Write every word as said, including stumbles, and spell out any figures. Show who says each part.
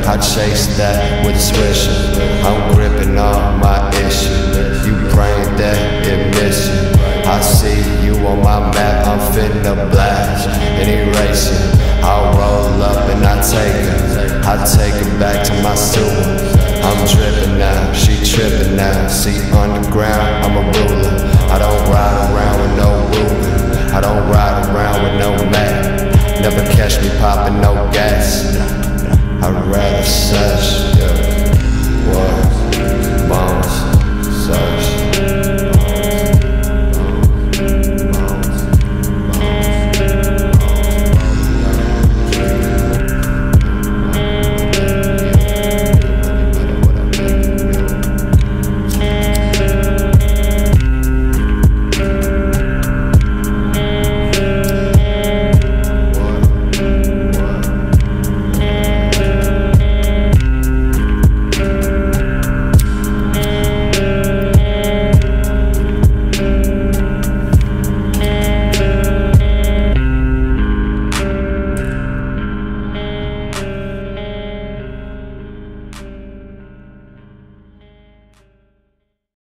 Speaker 1: I chase that with a swisher. I'm gripping on my issue. You praying that it miss you. I see you on my map, I'm finna blast and erase you. I'll roll up and I take her, I take her back to my sewer. I'm tripping now, she tripping now. See, underground, I'm a ruler. I don't ride around with no ruler. I don't ride around with no map. Never catch me popping no gas. I'd rather search, yeah. What? Bones, search.